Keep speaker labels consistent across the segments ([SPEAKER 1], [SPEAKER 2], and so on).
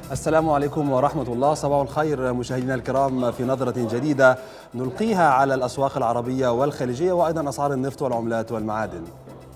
[SPEAKER 1] السلام عليكم ورحمة الله. صباح الخير مشاهدينا الكرام في نظرة جديدة نلقيها على الأسواق العربية والخليجية وأيضا أسعار النفط والعملات والمعادن.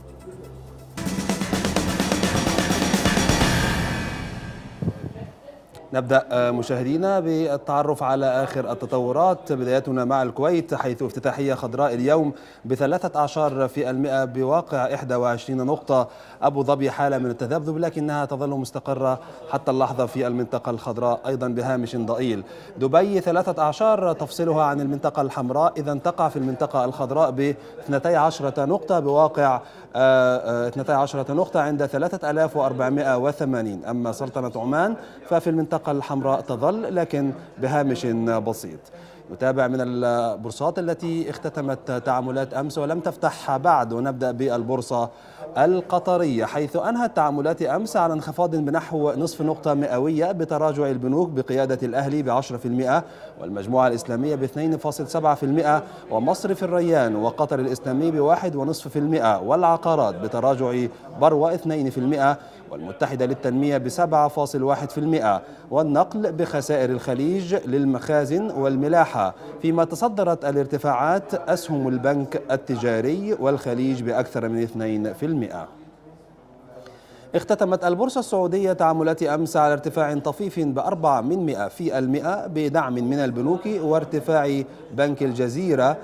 [SPEAKER 1] نبدأ مشاهدينا بالتعرف على آخر التطورات، بدايتنا مع الكويت حيث افتتاحية خضراء اليوم ب13% بواقع 21 نقطة. أبو ظبي حالة من التذبذب لكنها تظل مستقرة حتى اللحظة في المنطقة الخضراء أيضا بهامش ضئيل. دبي 13 تفصلها عن المنطقة الحمراء، إذا تقع في المنطقة الخضراء ب 12 نقطة بواقع 12 نقطة عند 3480. أما سلطنة عمان ففي المنطقة الحمراء تظل لكن بهامش بسيط. نتابع من البورصات التي اختتمت تعاملات أمس ولم تفتح بعد، ونبدأ بالبورصة القطرية حيث أنهت تعاملات أمس على انخفاض بنحو نصف نقطة مئوية بتراجع البنوك بقيادة الأهلي ب10% والمجموعة الإسلامية ب2.7% ومصرف الريان وقطر الإسلامي ب1.5% والعقارات بتراجع بروة 2% والمتحدة للتنمية ب7.1% والنقل بخسائر الخليج للمخازن والملاحة، فيما تصدرت الارتفاعات أسهم البنك التجاري والخليج بأكثر من 2%. اختتمت البورصة السعودية تعاملات أمس على ارتفاع طفيف ب4% بدعم من البنوك وارتفاع بنك الجزيرة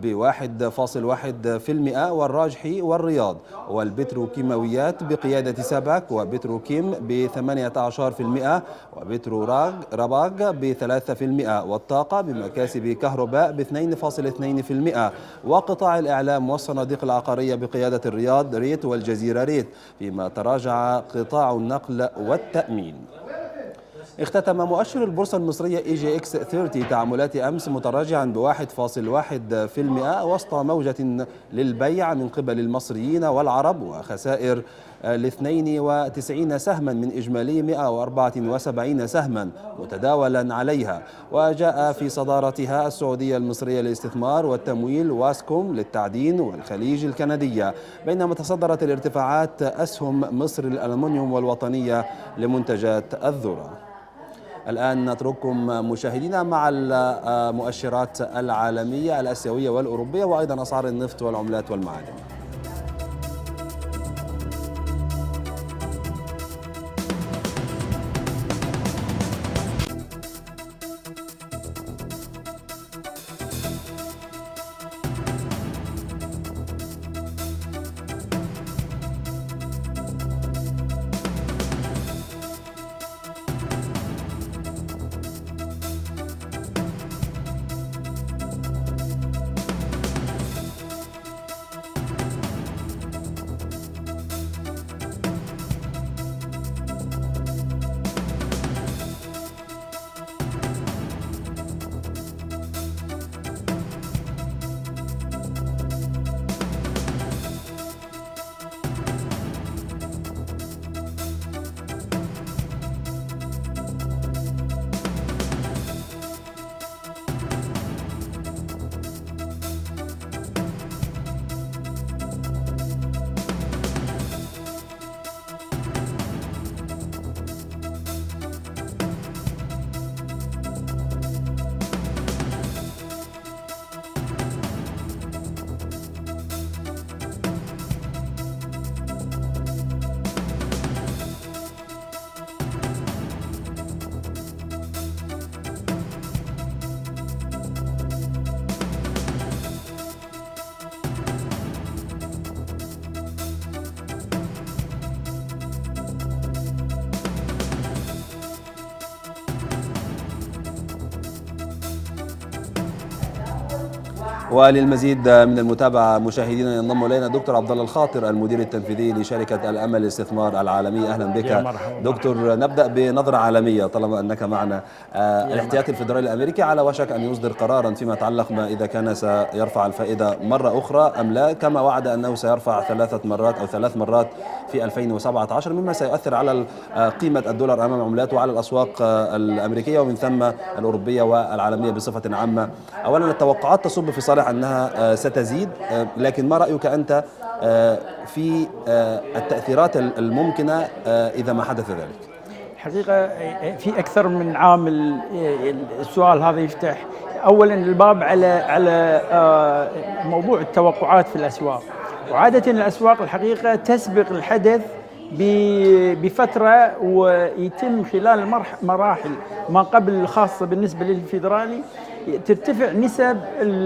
[SPEAKER 1] ب1.1% والراجحي والرياض والبتروكيماويات بقيادة سباك وبتروكيم ب18% وبترو رباغ ب3% والطاقة بمكاسب كهرباء ب2.2% وقطاع الإعلام والصناديق العقارية بقيادة الرياض ريت والجزيرة ريت، فيما تراجع قطاع النقل والتأمين. اختتم مؤشر البورصة المصرية EGX 30 تعاملات أمس متراجعا ب1.1% وسط موجة للبيع من قبل المصريين والعرب وخسائر ل 92 سهما من إجمالي 174 سهما متداولا عليها. وجاء في صدارتها السعودية المصرية للاستثمار والتمويل واسكوم للتعدين والخليج الكندية، بينما تصدرت الارتفاعات أسهم مصر الألمنيوم والوطنية لمنتجات الذرة. الآن نترككم مشاهدينا مع المؤشرات العالمية الآسيوية والأوروبية وأيضا أسعار النفط والعملات والمعادن. وللمزيد من المتابعة مشاهدينا ينضم إلينا دكتور عبد الله الخاطر المدير التنفيذي لشركة الأمل للاستثمار العالمي. أهلا بك دكتور. نبدأ بنظرة عالمية طالما أنك معنا. الاحتياطي الفيدرالي الأمريكي على وشك أن يصدر قرارا فيما يتعلق ما إذا كان سيرفع الفائدة مرة أخرى أم لا، كما وعد أنه سيرفع 3 مرات في 2017، مما سيؤثر على قيمة الدولار أمام العملات وعلى الأسواق الأمريكية ومن ثم الأوروبية والعالمية بصفة عامة. أولا التوقعات تصب في صالح أنها ستزيد، لكن ما رأيك أنت في التأثيرات الممكنة إذا ما حدث ذلك؟
[SPEAKER 2] حقيقة في أكثر من عامل السؤال هذا يفتح. أولاً الباب على موضوع التوقعات في الأسواق، وعادة الأسواق الحقيقة تسبق الحدث بفترة، ويتم خلال مراحل ما قبل الخاصة بالنسبة للفيدرالي ترتفع نسب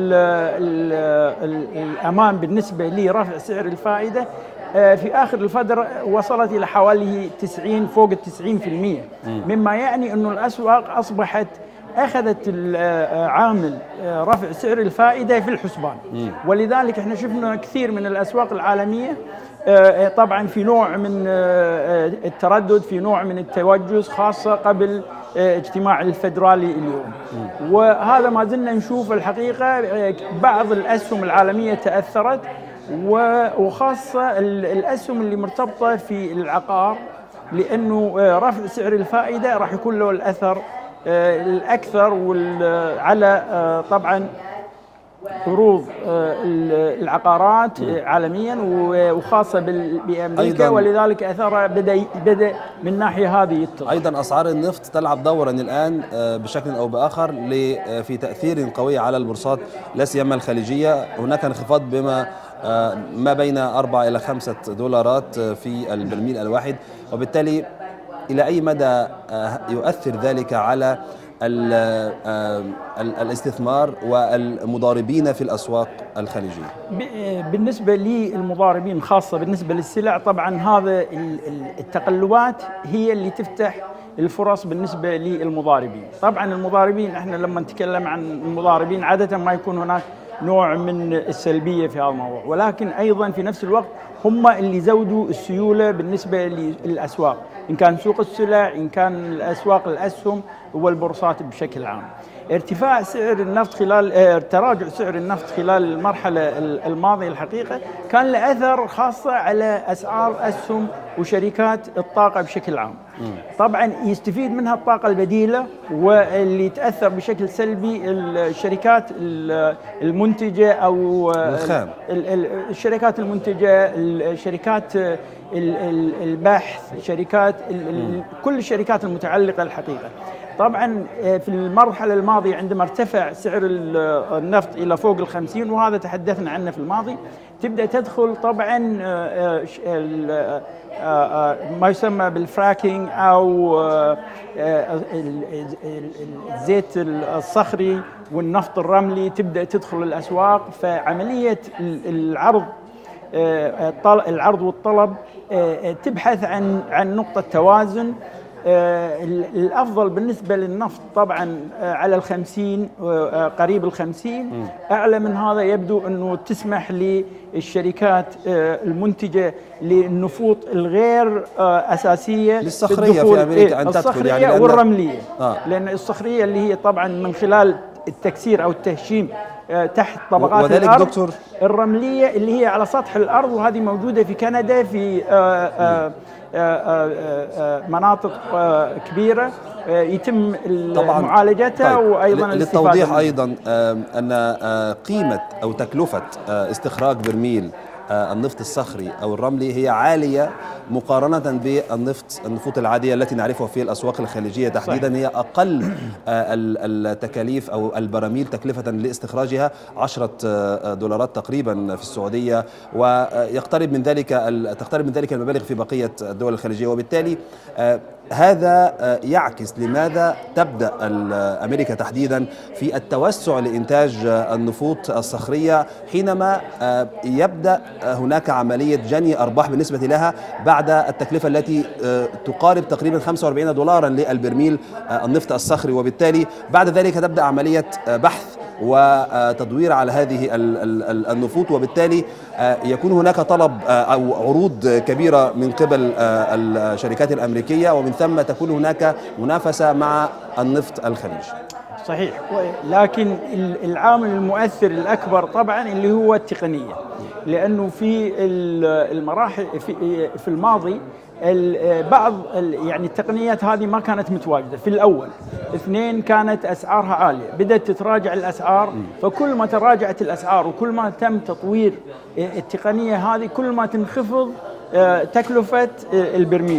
[SPEAKER 2] الأمان بالنسبة لرفع سعر الفائدة. في آخر الفترة وصلت إلى حوالي 90 فوق 90%، مما يعني أن الأسواق أصبحت أخذت عامل رفع سعر الفائدة في الحسبان. ولذلك احنا شفنا كثير من الأسواق العالمية طبعا في نوع من التردد، في نوع من التوجس، خاصة قبل اجتماع الفدرالي اليوم. وهذا ما زلنا نشوف الحقيقة بعض الأسهم العالمية تأثرت، وخاصة الأسهم اللي مرتبطة في العقار، لأنه رفع سعر الفائدة راح يكون له الأثر الأكثر على طبعا عروض العقارات عالميا وخاصة بأمريكا، ولذلك أثرها بدأ من ناحية هذه يتصل.
[SPEAKER 1] أيضا أسعار النفط تلعب دورا الآن بشكل أو بآخر في تأثير قوي على البورصات لا سيما الخليجية. هناك انخفاض ما بين 4 إلى 5 دولارات في البرميل الواحد، وبالتالي إلى أي مدى يؤثر ذلك على الاستثمار والمضاربين في الأسواق الخليجية؟
[SPEAKER 2] بالنسبة للمضاربين، خاصة بالنسبة للسلع، طبعا هذا التقلبات هي اللي تفتح الفرص بالنسبة للمضاربين. طبعا المضاربين، احنا لما نتكلم عن المضاربين عادة ما يكون هناك نوع من السلبية في هذا الموضوع، ولكن أيضا في نفس الوقت هم اللي زودوا السيولة بالنسبة للأسواق، إن كان سوق السلع، إن كان الأسواق الأسهم والبورصات بشكل عام. ارتفاع سعر النفط تراجع سعر النفط خلال المرحلة الماضية الحقيقة كان له أثر خاصة على أسعار أسهم وشركات الطاقة بشكل عام. طبعا يستفيد منها الطاقة البديلة، واللي تأثر بشكل سلبي الشركات المنتجة أو الشركات المنتجة، الشركات البحث، كل الشركات المتعلقة الحقيقة. طبعا في المرحلة الماضية عندما ارتفع سعر النفط إلى فوق 50، وهذا تحدثنا عنه في الماضي، تبدأ تدخل طبعا ما يسمى بالفراكينج أو الزيت الصخري والنفط الرملي، تبدأ تدخل الأسواق. فعملية العرض والطلب تبحث عن نقطة توازن. الأفضل بالنسبة للنفط طبعا على 50، قريب 50، أعلى من هذا يبدو أنه تسمح للشركات المنتجة للنفوط الغير أساسية
[SPEAKER 1] للصخرية في أمريكا أن تدخل،
[SPEAKER 2] يعني والرملية. لأن الصخرية اللي هي طبعا من خلال التكسير أو التهشيم تحت طبقات الأرض، دكتور، الرملية اللي هي على سطح الأرض، وهذه موجودة في كندا في مناطق كبيرة يتم معالجتها. طيب، وأيضا
[SPEAKER 1] للتوضيح أيضا أن قيمة أو تكلفة استخراج برميل النفط الصخري أو الرملي هي عالية مقارنة بالنفوط العادية التي نعرفها في الأسواق الخليجية تحديدا. هي أقل التكاليف أو البراميل تكلفة لاستخراجها 10 دولارات تقريبا في السعودية، ويقترب من ذلك تقترب من ذلك المبالغ في بقية الدول الخليجية. وبالتالي هذا يعكس لماذا تبدأ أمريكا تحديدا في التوسع لإنتاج النفوط الصخرية، حينما يبدأ هناك عملية جني أرباح بالنسبة لها بعد التكلفة التي تقارب تقريبا 45 دولارا للبرميل النفط الصخري. وبالتالي بعد ذلك تبدأ عملية بحث وتدوير على هذه النفوط، وبالتالي يكون هناك طلب أو عروض كبيرة من قبل الشركات الأمريكية، ومن ثم تكون هناك منافسة مع النفط الخليجي.
[SPEAKER 2] صحيح، لكن العامل المؤثر الأكبر طبعا اللي هو التقنية، لأنه في المراحل في الماضي بعض يعني التقنيات هذه ما كانت متواجدة في الأول. 2، كانت أسعارها عالية، بدأت تتراجع الأسعار، فكل ما تراجعت الأسعار وكل ما تم تطوير التقنية هذه كل ما تنخفض تكلفة البرميل.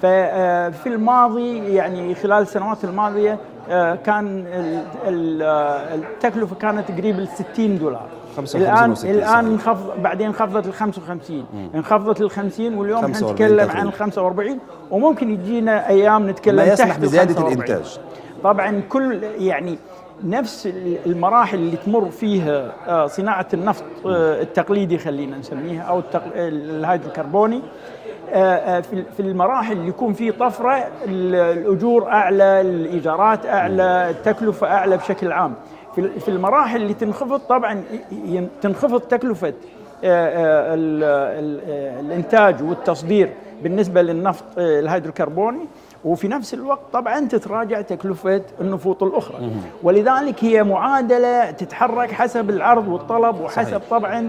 [SPEAKER 2] ففي الماضي يعني خلال السنوات الماضية كان التكلفة كانت قريب ل $60. الآن انخفض، بعدين انخفضت ل 55، انخفضت لل 50، واليوم نتكلم عن ال 45، وممكن يجينا أيام نتكلم
[SPEAKER 1] ما يسمح
[SPEAKER 2] تحت
[SPEAKER 1] بزيادة الإنتاج.
[SPEAKER 2] طبعا كل يعني نفس المراحل اللي تمر فيها صناعة النفط التقليدي خلينا نسميها أو الهيدروكربوني، في المراحل اللي يكون في طفرة الأجور أعلى، الإيجارات أعلى، التكلفة أعلى بشكل عام. في المراحل اللي تنخفض طبعا تنخفض تكلفة الإنتاج والتصدير بالنسبة للنفط الهيدروكربوني، وفي نفس الوقت طبعا تتراجع تكلفة النفوط الأخرى. ولذلك هي معادلة تتحرك حسب العرض والطلب وحسب طبعا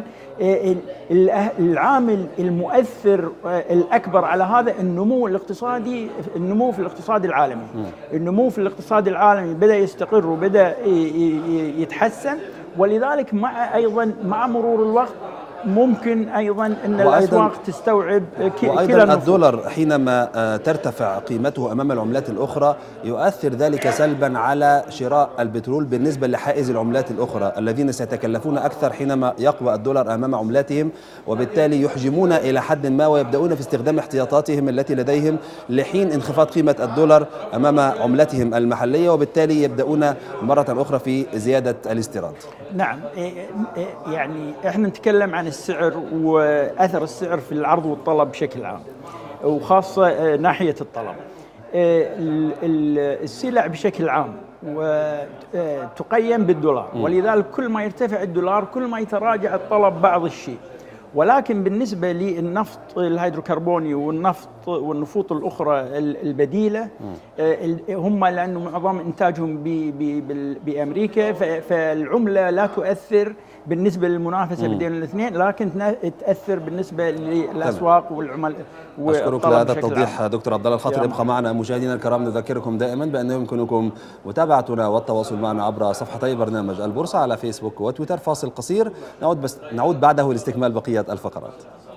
[SPEAKER 2] العامل المؤثر الأكبر على هذا النمو الاقتصادي، النمو في الاقتصاد العالمي. النمو في الاقتصاد العالمي بدأ يستقر وبدأ يتحسن، ولذلك أيضا مع مرور الوقت ممكن أيضا أن الأسواق تستوعب
[SPEAKER 1] وأيضا الدولار حينما ترتفع قيمته أمام العملات الأخرى يؤثر ذلك سلبا على شراء البترول بالنسبة لحائز العملات الأخرى الذين سيتكلفون أكثر حينما يقوى الدولار أمام عملاتهم، وبالتالي يحجمون إلى حد ما ويبدأون في استخدام احتياطاتهم التي لديهم لحين انخفاض قيمة الدولار أمام عملتهم المحلية، وبالتالي يبدأون مرة أخرى في زيادة الاستيراد.
[SPEAKER 2] نعم، يعني احنا نتكلم عن السعر وأثر السعر في العرض والطلب بشكل عام، وخاصة ناحية الطلب. السلع بشكل عام وتقيم بالدولار، ولذلك كل ما يرتفع الدولار كل ما يتراجع الطلب بعض الشيء. ولكن بالنسبة للنفط الهيدروكربوني والنفط والنفوط الأخرى البديلة، هم لأنه معظم إنتاجهم بأمريكا، فالعملة لا تؤثر بالنسبة للمنافسة بين الاثنين، لكن تأثر بالنسبة للأسواق والعمل.
[SPEAKER 1] أشكرك لهذا التوضيح دكتور عبد الله الخاطر. ابقى معنا مشاهدينا الكرام، نذكركم دائما بأنه يمكنكم متابعتنا والتواصل معنا عبر صفحتي برنامج البورصة على فيسبوك وتويتر. فاصل قصير، نعود بعده لاستكمال بقية الفقرات.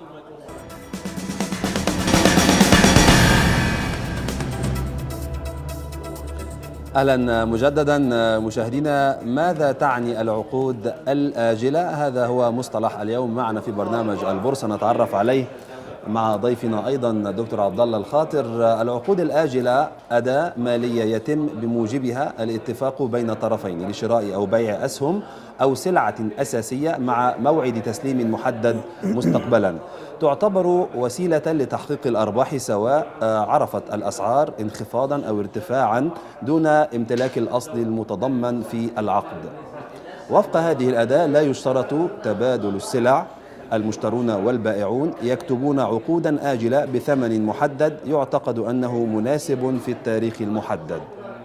[SPEAKER 1] أهلا مجددا مشاهدينا. ماذا تعني العقود الآجلة؟ هذا هو مصطلح اليوم معنا في برنامج البورصة نتعرف عليه مع ضيفنا أيضا دكتور عبد الله الخاطر. العقود الآجلة أداة مالية يتم بموجبها الاتفاق بين طرفين لشراء أو بيع أسهم أو سلعة أساسية مع موعد تسليم محدد مستقبلا. تعتبر وسيلة لتحقيق الأرباح سواء عرفت الأسعار انخفاضا أو ارتفاعا دون امتلاك الأصل المتضمن في العقد. وفق هذه الأداة لا يشترط تبادل السلع، المشترون والبائعون يكتبون عقودا آجلة بثمن محدد يعتقد أنه مناسب في التاريخ المحدد.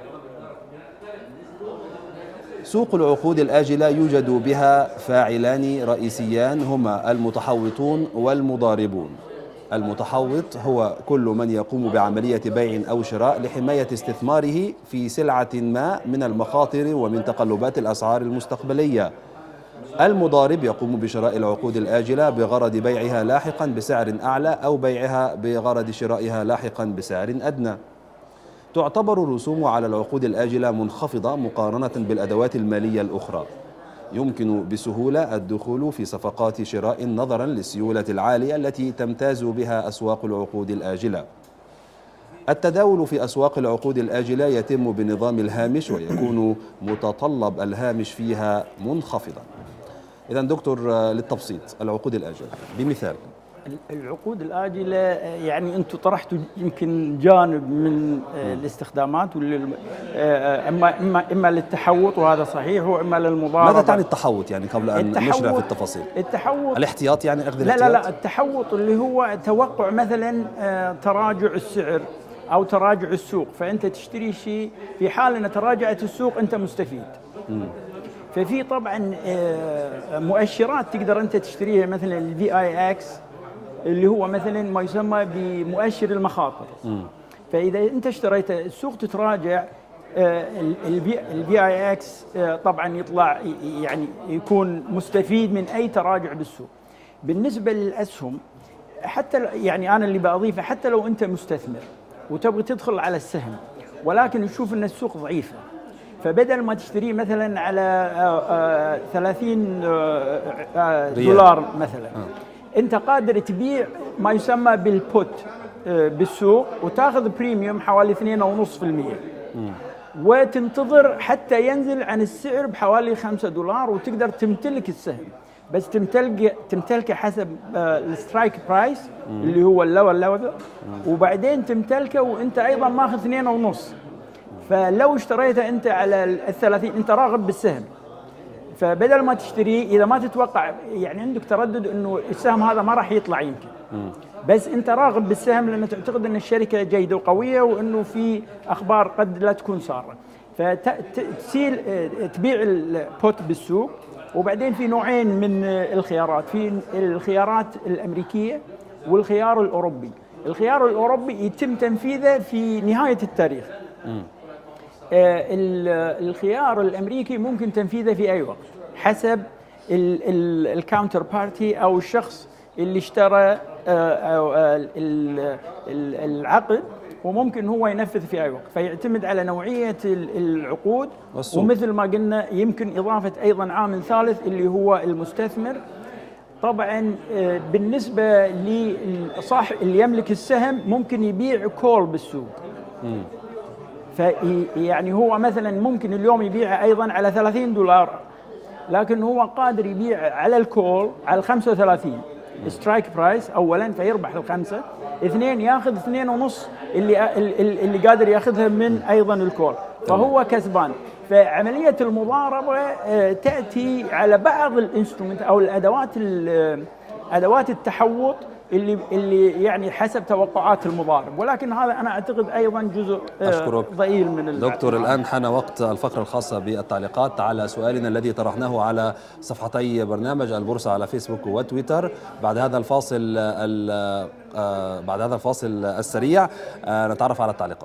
[SPEAKER 1] سوق العقود الآجلة يوجد بها فاعلان رئيسيان هما المتحوطون والمضاربون. المتحوط هو كل من يقوم بعملية بيع أو شراء لحماية استثماره في سلعة ما من المخاطر ومن تقلبات الأسعار المستقبلية. المضارب يقوم بشراء العقود الآجلة بغرض بيعها لاحقا بسعر أعلى أو بيعها بغرض شرائها لاحقا بسعر أدنى. تعتبر الرسوم على العقود الآجلة منخفضة مقارنة بالأدوات المالية الأخرى. يمكن بسهولة الدخول في صفقات شراء نظرا للسيولة العالية التي تمتاز بها أسواق العقود الآجلة. التداول في أسواق العقود الآجلة يتم بنظام الهامش، ويكون متطلب الهامش فيها منخفضا. إذن دكتور للتبسيط، العقود الآجلة بمثال.
[SPEAKER 2] العقود الآجلة يعني أنتم طرحتوا يمكن جانب من الاستخدامات، إما للتحوط وهذا صحيح، وإما للمضاربة.
[SPEAKER 1] ماذا تعني التحوط يعني قبل أن نشرع في التفاصيل؟
[SPEAKER 2] التحوط
[SPEAKER 1] الاحتياط، يعني أخذ الاحتياط؟
[SPEAKER 2] لا، التحوط اللي هو توقع مثلا تراجع السعر أو تراجع السوق، فأنت تشتري شيء في حال أن تراجعت السوق أنت مستفيد. ففي طبعا مؤشرات تقدر أنت تشتريها، مثلا الVIX اللي هو مثلا ما يسمى بمؤشر المخاطر. فإذا أنت اشتريت السوق تتراجع، الVIX طبعا يطلع يعني يكون مستفيد من أي تراجع بالسوق. بالنسبة للأسهم حتى يعني أنا اللي بأضيفه، حتى لو أنت مستثمر وتبغى تدخل على السهم، ولكن تشوف ان السوق ضعيفه، فبدل ما تشتريه مثلا على 30 دولار مثلا، انت قادر تبيع ما يسمى بالبوت بالسوق وتاخذ بريميوم حوالي 2.5%، وتنتظر حتى ينزل عن السعر بحوالي 5 دولار وتقدر تمتلك السهم. بس تمتلكه حسب السترايك برايس اللي هو اللور ليفل، وبعدين تمتلكه وانت ايضا ماخذ 2.5. فلو اشتريته انت على 30 انت راغب بالسهم، فبدل ما تشتريه اذا ما تتوقع يعني عندك تردد انه السهم هذا ما راح يطلع يمكن، بس انت راغب بالسهم لان تعتقد ان الشركه جيده وقويه وانه في اخبار قد لا تكون ساره، فتسيل تبيع البوت بالسوق. وبعدين في نوعين من الخيارات، في الخيارات الامريكيه والخيار الاوروبي. الخيار الاوروبي يتم تنفيذه في نهايه التاريخ. الخيار الامريكي ممكن تنفيذه في اي وقت حسب الكاونتر بارتي او الشخص اللي اشترى العقد، وممكن هو ينفذ في اي وقت، فيعتمد على نوعيه العقود. ومثل ما قلنا يمكن اضافه ايضا عامل ثالث اللي هو المستثمر. طبعا بالنسبه لصاحب اللي يملك السهم ممكن يبيع كول بالسوق، فيعني هو مثلا ممكن اليوم يبيع ايضا على 30 دولار، لكن هو قادر يبيع على الكول على 35 سترايك برايس اولا، فيربح الخمسه. اثنين ياخذ 2.5 اللي قادر ياخذها من ايضا الكول، فهو كسبان. فعمليه المضاربه تاتي على بعض الانسترومنت او ادوات التحوط اللي يعني حسب توقعات المضارب، ولكن هذا انا اعتقد ايضا جزء ضئيل من
[SPEAKER 1] دكتور. الان حان وقت الفقره الخاصه بالتعليقات على سؤالنا الذي طرحناه على صفحتي برنامج البورصه على فيسبوك وتويتر. بعد هذا الفاصل السريع نتعرف على التعليقات.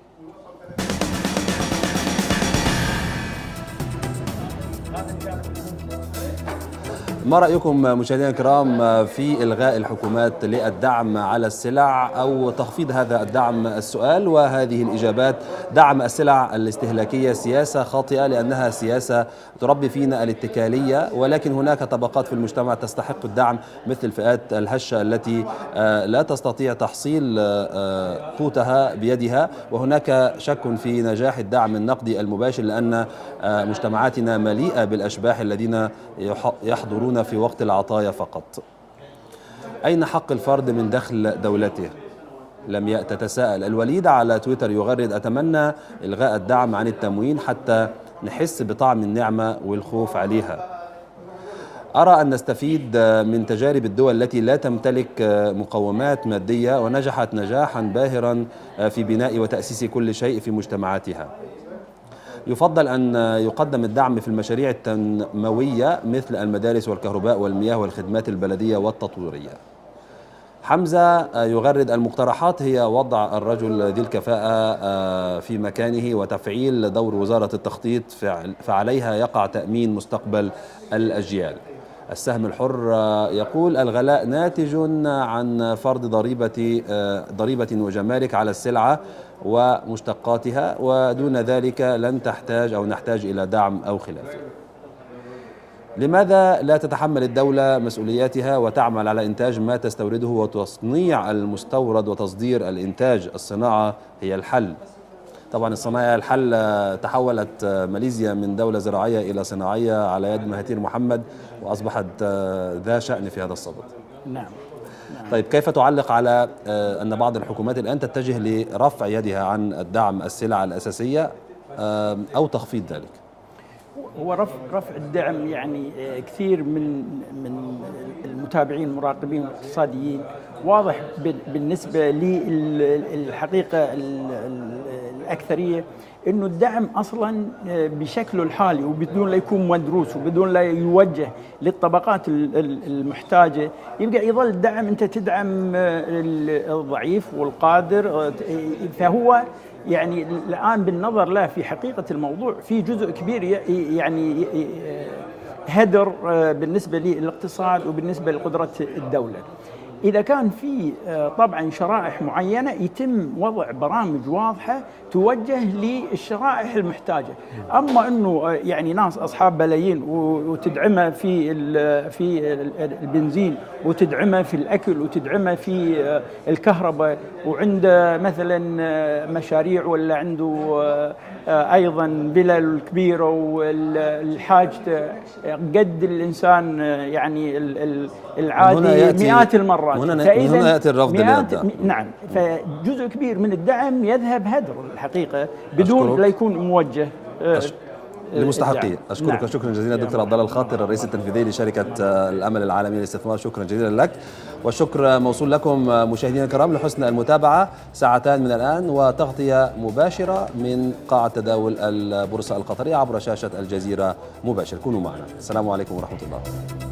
[SPEAKER 1] ما رأيكم مشاهدينا الكرام في إلغاء الحكومات للدعم على السلع أو تخفيض هذا الدعم؟ السؤال وهذه الإجابات. دعم السلع الاستهلاكية سياسة خاطئة لأنها سياسة تربي فينا الاتكالية، ولكن هناك طبقات في المجتمع تستحق الدعم مثل الفئات الهشة التي لا تستطيع تحصيل قوتها بيدها، وهناك شك في نجاح الدعم النقدي المباشر لأن مجتمعاتنا مليئة بالأشباح الذين يحضرون في وقت العطايا فقط. أين حق الفرد من دخل دولته؟ لم تتساءل. الوليد على تويتر يغرد: أتمنى إلغاء الدعم عن التموين حتى نحس بطعم النعمة والخوف عليها. أرى أن نستفيد من تجارب الدول التي لا تمتلك مقومات مادية ونجحت نجاحا باهرا في بناء وتأسيس كل شيء في مجتمعاتها. يفضل أن يقدم الدعم في المشاريع التنموية مثل المدارس والكهرباء والمياه والخدمات البلدية والتطويرية. حمزة يغرد: المقترحات هي وضع الرجل ذي الكفاءة في مكانه وتفعيل دور وزارة التخطيط، فعليها يقع تأمين مستقبل الأجيال. السهم الحر يقول: الغلاء ناتج عن فرض ضريبة وجمارك على السلعة ومشتقاتها، ودون ذلك لن نحتاج إلى دعم أو خلافه. لماذا لا تتحمل الدولة مسؤولياتها وتعمل على إنتاج ما تستورده وتصنيع المستورد وتصدير الإنتاج؟ الصناعة هي الحل. طبعا الصناعة الحل. تحولت ماليزيا من دولة زراعية إلى صناعية على يد مهاتير محمد، وأصبحت ذا شأن في هذا الصدد.
[SPEAKER 2] نعم.
[SPEAKER 1] طيب، كيف تعلق على أن بعض الحكومات الآن تتجه لرفع يدها عن الدعم السلع الأساسية أو تخفيض ذلك؟
[SPEAKER 2] هو رفع الدعم يعني كثير من المتابعين المراقبين الاقتصاديين واضح بالنسبة للحقيقة الأكثرية إنه الدعم أصلا بشكله الحالي وبدون لا يكون مدروس وبدون لا يوجه للطبقات المحتاجة يبقى يظل الدعم أنت تدعم الضعيف والقادر. فهو يعني الآن بالنظر له في حقيقة الموضوع في جزء كبير يعني هدر بالنسبة للاقتصاد وبالنسبة لقدرة الدولة. إذا كان في طبعا شرائح معينة يتم وضع برامج واضحة توجه للشرائح المحتاجة. أما أنه يعني ناس أصحاب بلايين وتدعمه في البنزين وتدعمه في الأكل وتدعمه في الكهرباء، وعنده مثلا مشاريع ولا عنده أيضا فلل كبيرة والحاجة قد الإنسان يعني العادي مئات المرات.
[SPEAKER 1] هنا يأتي الرفض
[SPEAKER 2] نعم، فجزء كبير من الدعم يذهب هدر الحقيقة بدون لا يكون موجه
[SPEAKER 1] لمستحقيه. أشكرك نعم. شكرا جزيلا دكتور عبد الله الخاطر، الرئيس التنفيذي لشركة الأمل العالمية للاستثمار. شكرا جزيلا لك، والشكر موصول لكم مشاهدينا الكرام لحسن المتابعة. ساعتان من الآن وتغطية مباشرة من قاعة تداول البورصة القطرية عبر شاشة الجزيرة مباشر. كونوا معنا. السلام عليكم ورحمة الله.